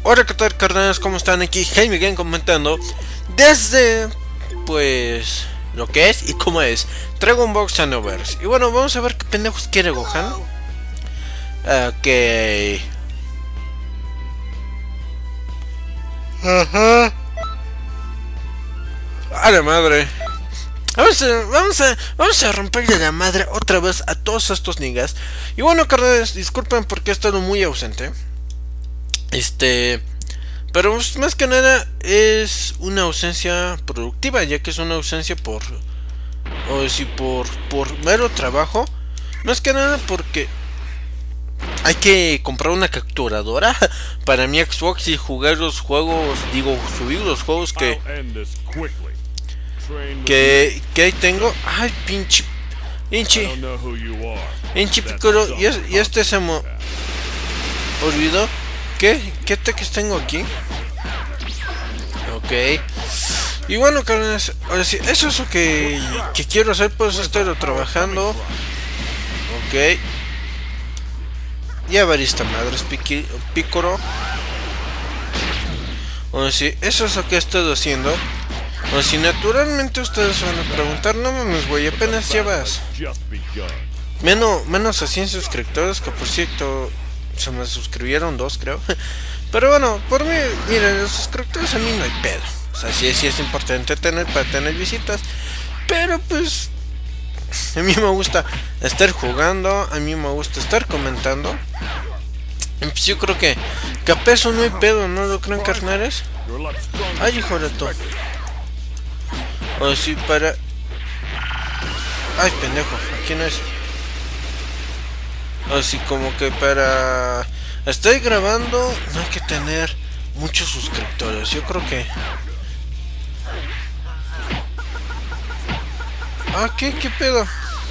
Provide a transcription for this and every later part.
Hola, ¿qué tal, carnales? ¿Cómo están? Aquí Jaime Game comentando desde, pues, lo que es y cómo es Dragon Ball Xenoverse. Y bueno, vamos a ver qué pendejos quiere Gohan. Ok. Ajá. A la madre. Vamos a romperle la madre otra vez a todos estos niggas. Y bueno, carnales, disculpen porque he estado muy ausente. Pero más que nada es una ausencia productiva, ya que es una ausencia por mero trabajo. Más que nada porque hay que comprar una capturadora para mi Xbox y jugar los juegos, subir los juegos que ahí tengo. Ay, pinche Piccolo, y este se me olvidó. ¿Qué ataques tengo aquí? Ok. Y bueno, carnales, ahora sí, eso es lo que quiero hacer, pues estoy trabajando. Ok. Ya varista madres, Piccolo. Ahora sí, eso es lo que he estado haciendo. O si naturalmente ustedes van a preguntar, no mames, güey, apenas llevas menos a 100 suscriptores, que por cierto se me suscribieron 2, creo. Pero bueno, por mí, miren, los suscriptores a mí no hay pedo. O sea, sí es importante para tener visitas. Pero pues a mí me gusta estar jugando, a mí me gusta estar comentando. Pues yo creo que a peso no hay pedo, ¿no lo creen, carnales? Ay, hijo de todo. O si para... Ay, pendejo, aquí no es. Así como que para... Estoy grabando, no hay que tener muchos suscriptores. Yo creo que... Ah, ¿qué pedo?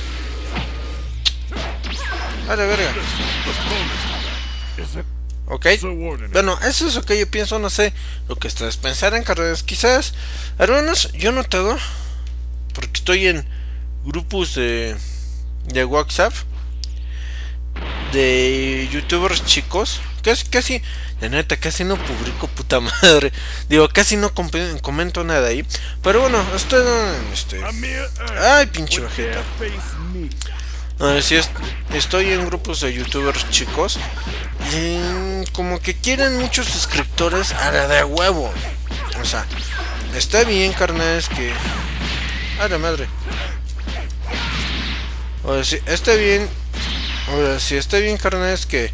A la verga. Ok. Bueno, eso es lo que yo pienso, no sé lo que ustedes pensarán, carreras. Quizás, hermanos, yo he notado, porque estoy en grupos de WhatsApp de youtubers chicos, casi, la neta, casi no publico, puta madre. Digo, casi no comento nada ahí. Pero bueno, ay, pinche bajeta. Sí, estoy en grupos de youtubers chicos y como que quieren muchos suscriptores a la de huevo. O sea, está bien, carnales, que... A la madre. O sea, sí, está bien. Ahora sí, está bien, carnales, que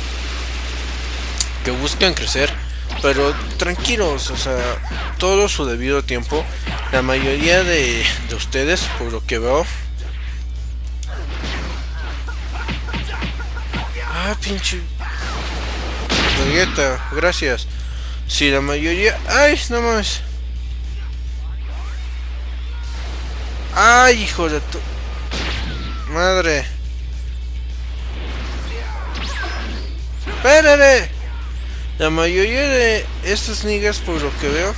buscan crecer, pero tranquilos, o sea, todo su debido tiempo. La mayoría de ustedes, por lo que veo... Ah, pinche Vegeta, gracias. Si la mayoría... Ay, no más. Ay, hijo de tu madre. ¡Espérate! La mayoría de estas niggas, por lo que veo...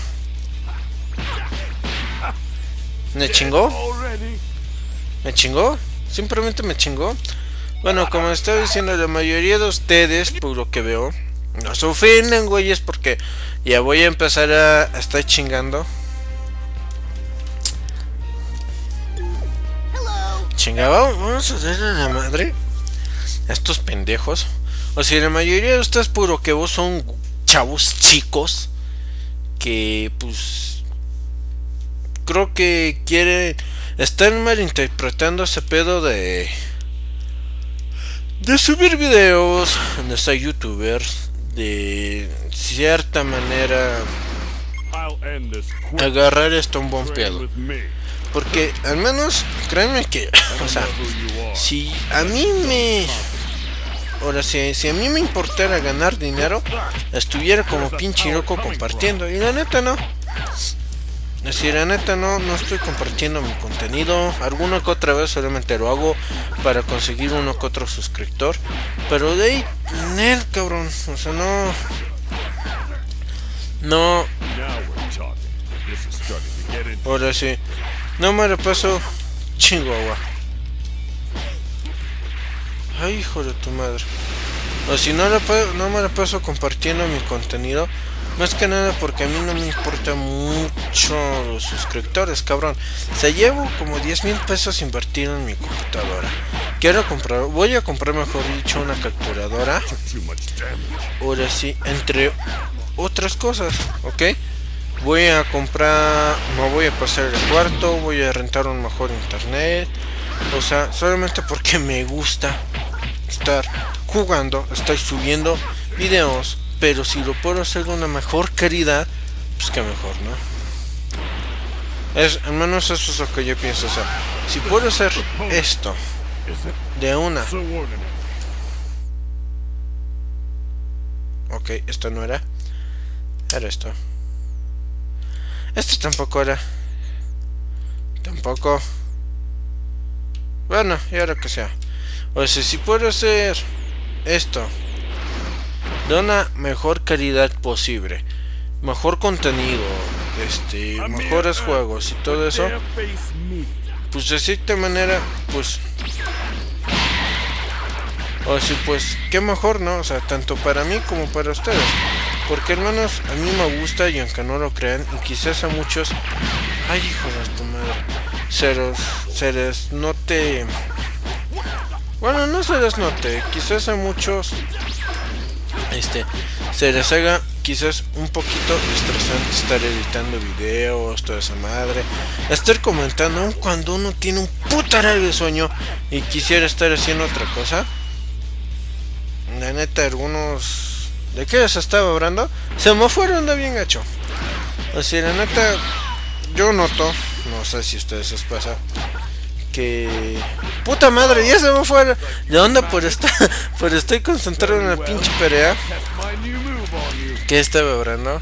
¿Me chingó? ¿Me chingó? Simplemente me chingó. Bueno, como estaba diciendo, la mayoría de ustedes, por lo que veo, no se ofenden, güeyes, porque ya voy a empezar a estar chingando. Chingaba, vamos a darle a la madre a estos pendejos. O sea, la mayoría de ustedes, por lo que vos, son chavos chicos que, pues, creo que quieren... Están malinterpretando ese pedo de subir videos, de ser youtubers, de cierta manera agarrar esto un buen pedo. Porque al menos, créanme que, o sea, si a mí me... Ahora, si a mí me importara ganar dinero, estuviera como pinche loco compartiendo. Y la neta no. Es decir, la neta no estoy compartiendo mi contenido. Alguna que otra vez solamente lo hago para conseguir uno que otro suscriptor. Pero de ahí, cabrón. O sea, no. Ahora sí. No me lo paso. Chihuahua. Ay, hijo de tu madre. O si no, no me la paso compartiendo mi contenido. Más que nada porque a mí no me importa mucho los suscriptores, cabrón. O sea, llevo como 10,000 pesos invertido en mi computadora. Voy a comprar, mejor dicho, una capturadora. Ahora sí, entre otras cosas, ¿ok? Voy a comprar, me voy a pasar el cuarto, voy a rentar un mejor internet. O sea, solamente porque me gusta estar jugando, estoy subiendo videos. Pero si lo puedo hacer de una mejor calidad, pues que mejor, ¿no? Al menos eso es lo que yo pienso. O sea, si puedo hacer esto de una... Ok, esto no era. Era esto. Esto tampoco era. Tampoco. Bueno, y ahora que sea. O sea, si puedo hacer esto de una mejor calidad posible, mejor contenido, mejores juegos y todo eso, pues de cierta manera, pues, o si pues, qué mejor, ¿no? O sea, tanto para mí como para ustedes, porque hermanos, a mí me gusta, y aunque no lo crean, y quizás a muchos, ay, hijo de tu madre, se les note, bueno, no se les note, quizás a muchos se les haga quizás un poquito estresante estar editando videos, toda esa madre, estar comentando aun cuando uno tiene un putaral de sueño y quisiera estar haciendo otra cosa. La neta, algunos... ¿De qué se estaba hablando? Se me fueron de bien gacho. O sea, la neta, yo noto, no sé si a ustedes les pasa, que... ¡Puta madre! Ya se me fue de onda por estoy concentrado en la pinche pelea. ¿Qué estaba hablando?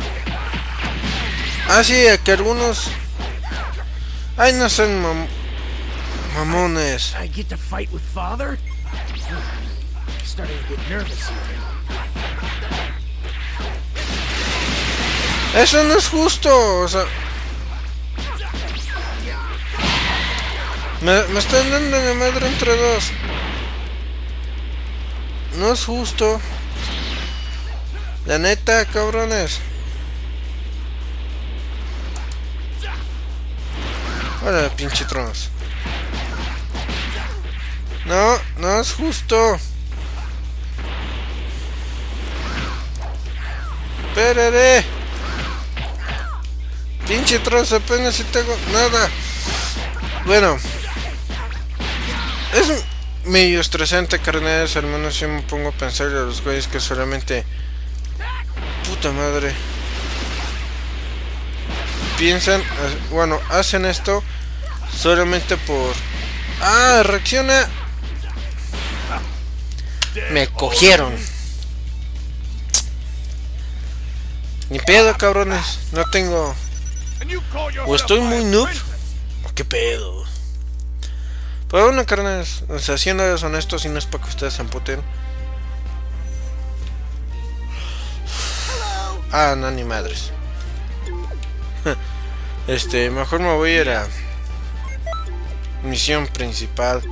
Ah, sí, que algunos... Ay, no son mamones. Eso no es justo, o sea... Me están dando la madre entre dos. No es justo. La neta, cabrones. Hola, pinche tronos. No, no es justo. Espérate. Pinche tronos, apenas si tengo nada. Bueno. Es medio estresante, carnales, al menos yo me pongo a pensar a los güeyes que solamente... Puta madre. Piensan, bueno, hacen esto solamente por... ¡Ah, reacciona! Me cogieron. Ni pedo, cabrones, no tengo... O estoy muy noob, o qué pedo. Pero bueno, carnales, o sea, siendo honestos, y no es para que ustedes se emputen. Ah, no, ni madres. Mejor me voy a ir a misión principal.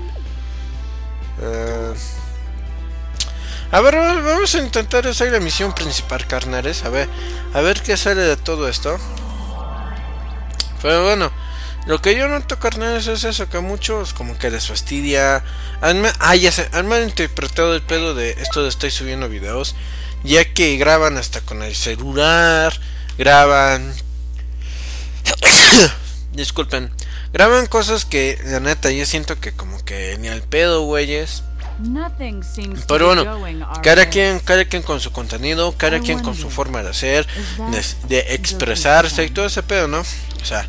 A ver, vamos a intentar hacer la misión principal, carnales. A ver qué sale de todo esto. Pero bueno, lo que yo noto, carnales, es eso, que a muchos como que les fastidia. Ya sé, han malinterpretado el pedo de esto de estoy subiendo videos, ya que graban hasta con el celular, graban... Disculpen, graban cosas que, la neta, yo siento que como que ni al pedo, güeyes. Pero bueno, cada quien con su contenido, cada quien con su forma de hacer, de expresarse y todo ese pedo, ¿no? O sea,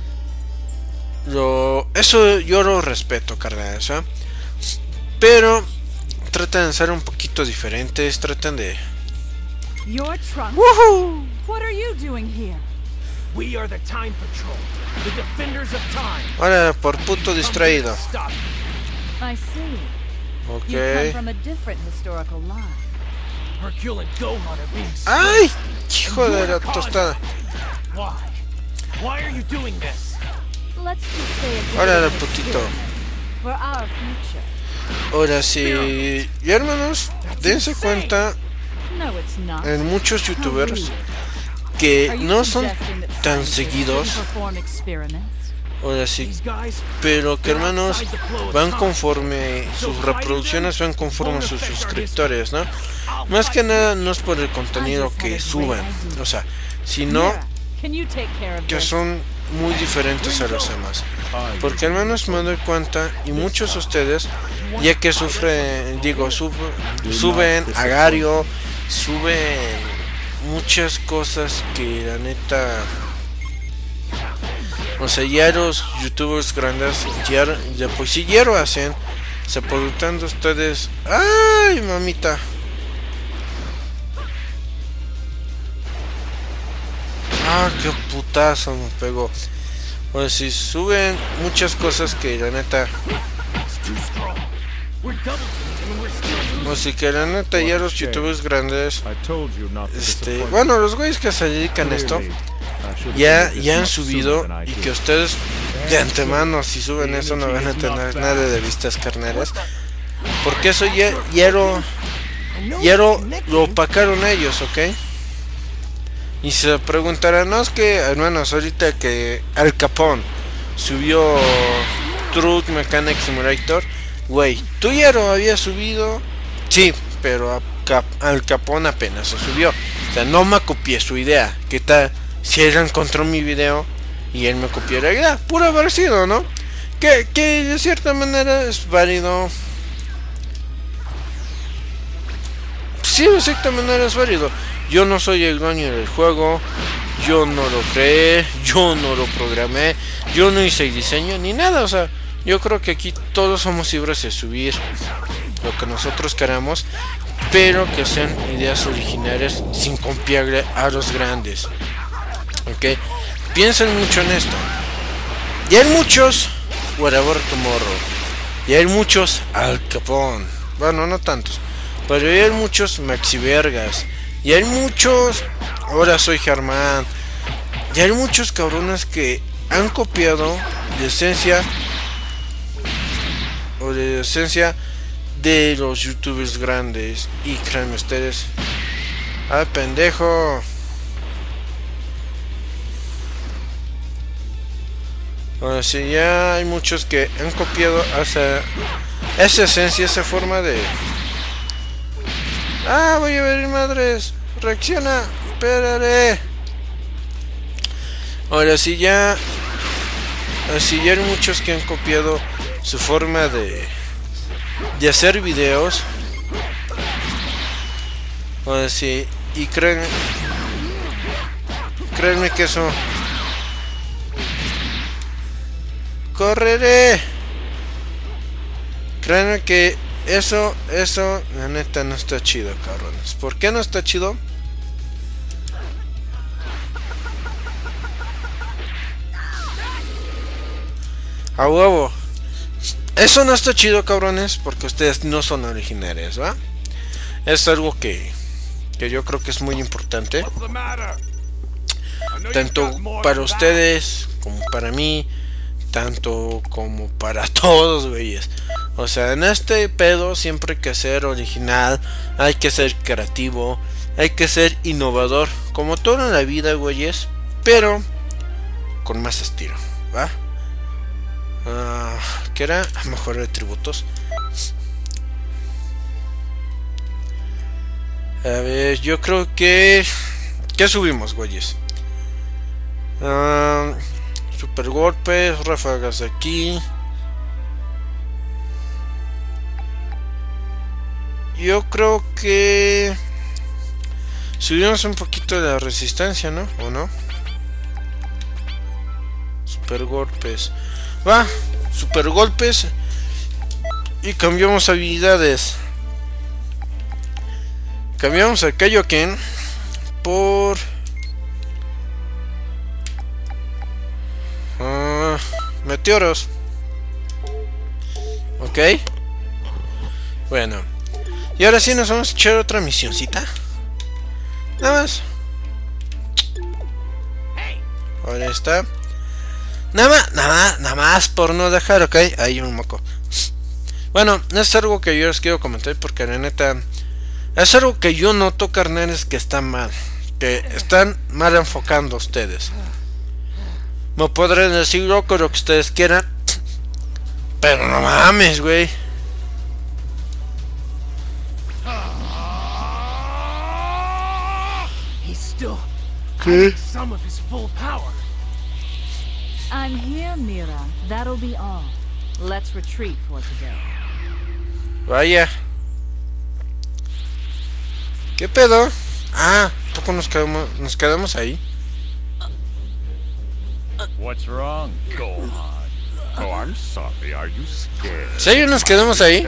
eso yo lo respeto, carnales, ¿eh? Pero tratan de ser un poquito diferentes, tratan de... ¡Woohoo! Ahora, por puto distraído. Ok. ¡Ay! Hijo de la tostada. Ahora, putito. Ahora sí, y hermanos, dense cuenta en muchos youtubers que no son tan seguidos, ahora sí, pero que hermanos van conforme sus reproducciones, van conforme sus suscriptores, ¿no? Más que nada no es por el contenido que suban, o sea, sino que son muy diferentes a los demás. Porque al menos me doy cuenta, y muchos de ustedes, ya que sufren, digo, suben agario, suben muchas cosas que la neta, o sea, ya los youtubers grandes ya pues si ya lo hacen, se preguntan ustedes, ay mamita, ah, qué putazo me pegó. O si suben muchas cosas que la neta, o si que la neta ya los youtubers grandes, bueno, los güeyes que se dedican a esto, ya han subido, y que ustedes de antemano si suben eso no van a tener nada de vistas carneras, porque eso ya lo opacaron ellos, ¿ok? Y se preguntarán, no, es que hermanos, ahorita que Al Capone subió Truck Mechanic Simulator, güey, tú ya lo habías subido, sí, pero Al Capone apenas se subió, o sea, no me copié su idea. ¿Qué tal si él encontró mi video y él me copió la idea? Puro haber sido, ¿no? Que de cierta manera es válido. Sí, de cierta manera es válido. Yo no soy el dueño del juego, yo no lo creé, yo no lo programé, yo no hice el diseño ni nada, o sea, yo creo que aquí todos somos libres de subir lo que nosotros queramos, pero que sean ideas originales sin copiarle a los grandes, ¿ok? Piensen mucho en esto. Y hay muchos Whatever Tomorrow, y hay muchos Al Capone, bueno, no tantos, pero hay muchos Maxi Vergas, y hay muchos, ahora soy Germán, y hay muchos cabrones que han copiado de esencia de los youtubers grandes. Y créanme ustedes, ah, pendejo, ahora sí, ya hay muchos que han copiado esa esencia, esa forma de, ah, voy a ver madres, reacciona, espérate. Ahora sí ya hay muchos que han copiado su forma de hacer videos. Ahora sí, y créanme que eso, correré, créanme que eso, la neta no está chido, cabrones. ¿Por qué no está chido? A huevo. Eso no está chido, cabrones, porque ustedes no son originales, ¿va? Es algo que yo creo que es muy importante, tanto para ustedes como para mí, tanto como para todos, güeyes. O sea, en este pedo siempre hay que ser original, hay que ser creativo, hay que ser innovador, como todo en la vida, güeyes, pero con más estilo, ¿va? ¿Qué era? Mejor de tributos. A ver, yo creo que... ¿Qué subimos, güeyes? Super golpes, ráfagas aquí. Yo creo que subimos un poquito de la resistencia, ¿no? ¿O no? Super golpes. Va, super golpes. Y cambiamos habilidades. Cambiamos a Kaioken por meteoros. Ok. Bueno. Y ahora sí nos vamos a echar otra misioncita. Nada más. Ahora está. Nada más por no dejar, ok. Hay un moco. Bueno, es algo que yo les quiero comentar porque la neta es algo que yo noto, carnales, que está mal. Que están mal enfocando ustedes. Me podrán decir loco lo que ustedes quieran, pero no mames, güey. ¿Qué? I'm here, Mira. That'll be all. Let's retreat for today. Vaya. ¿Qué pedo? Ah, ¿poco nos quedamos ahí? What's wrong, Gohan? Oh, I'm sorry. Are you scared? ¿Sí nos quedamos ahí?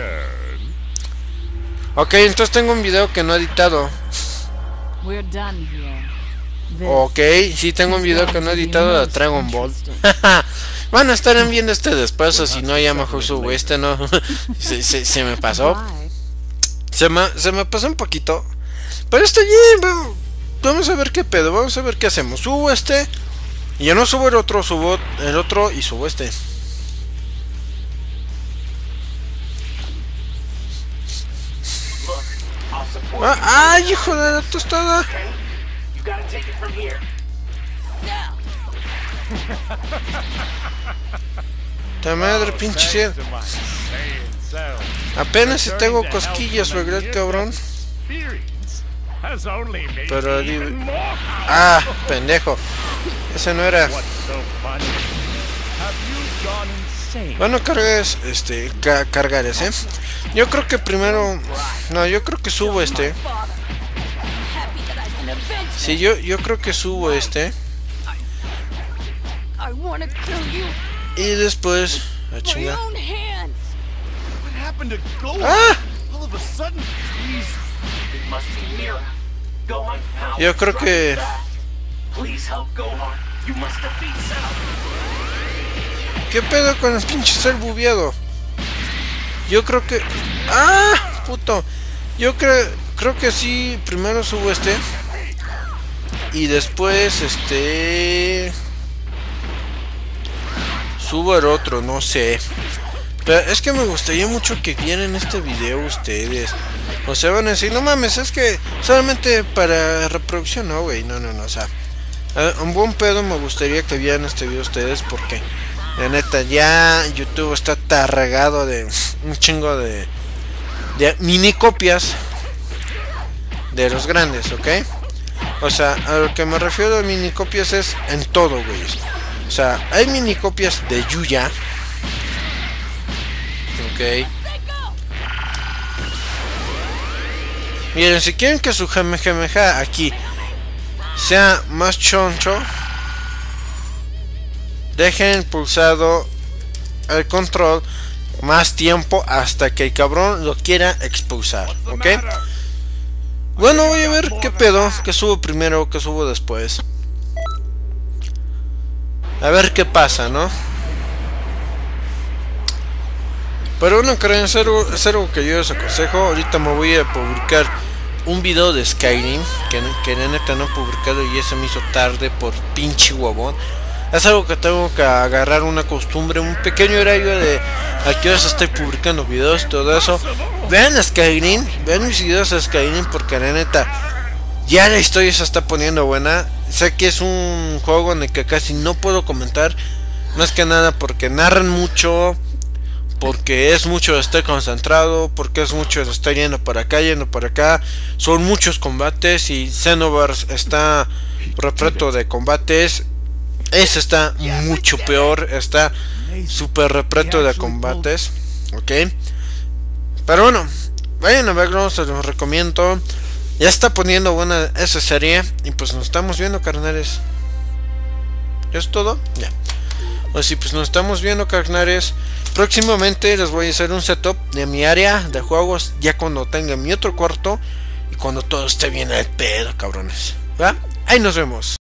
Ok, entonces tengo un video que no he editado. We're done here. Ok, sí tengo un video que no he editado de Dragon Ball. Bueno, estarán viendo este después, o si no ya mejor subo este, ¿no? se me pasó. Se me pasó un poquito. Pero está bien, vamos a ver qué pedo, vamos a ver qué hacemos. Subo este, y ya no subo el otro, subo el otro y subo este. ¡Ay, hijo de la tostada! ¡Ta madre, pinche cielo! Apenas si tengo cosquillas, ¿verdad, cabrón? Pero ah, pendejo. Ese no era. Bueno, cargas, cargar ese. Yo creo que primero. No, yo creo que subo este. Sí, yo creo que subo este. Y después. A chingar. ¡Ah! Yo creo que. ¿Qué pedo con el pinche ser bugueado? Yo creo que. ¡Ah! Puto. Yo creo que sí. Primero subo este. Y después subo el otro, no sé. Pero es que me gustaría mucho que vieran este video ustedes. O sea, van a decir, no mames, es que solamente para reproducción, no, güey. No, o sea, un buen pedo me gustaría que vieran este video ustedes porque la neta ya YouTube está tarregado de un chingo de mini copias de los grandes, ¿ok? O sea, a lo que me refiero a mini copias es en todo, güey. O sea, hay mini copias de Yuya. Ok. Miren, si quieren que su Kamehameha aquí sea más choncho, dejen pulsado el control más tiempo hasta que el cabrón lo quiera expulsar, ¿ok? Bueno, voy a ver qué pedo, que subo primero, que subo después. A ver qué pasa, ¿no? Pero bueno, creen, es algo que yo les aconsejo. Ahorita me voy a publicar un video de Skyrim que la neta no he publicado y ya se me hizo tarde por pinche huevón. Es algo que tengo que agarrar una costumbre, un pequeño horario de a qué horas estoy publicando videos, todo eso. Vean Skyrim, vean mis videos de Skyrim porque la neta ya la historia se está poniendo buena. Sé que es un juego en el que casi no puedo comentar, más que nada porque narran mucho, porque es mucho de estar concentrado, porque es mucho de estar yendo para acá, son muchos combates y Xenoverse está repleto de combates. Ese está mucho peor, está súper repleto de combates, ok. Pero bueno, vayan a verlo, se los recomiendo. Ya está poniendo buena esa serie. Y pues nos estamos viendo, carnales. ¿Es todo? Ya. Pues sí, pues nos estamos viendo, carnales. Próximamente les voy a hacer un setup de mi área de juegos, ya cuando tenga mi otro cuarto y cuando todo esté bien al pedo, cabrones. ¿Va? Ahí nos vemos.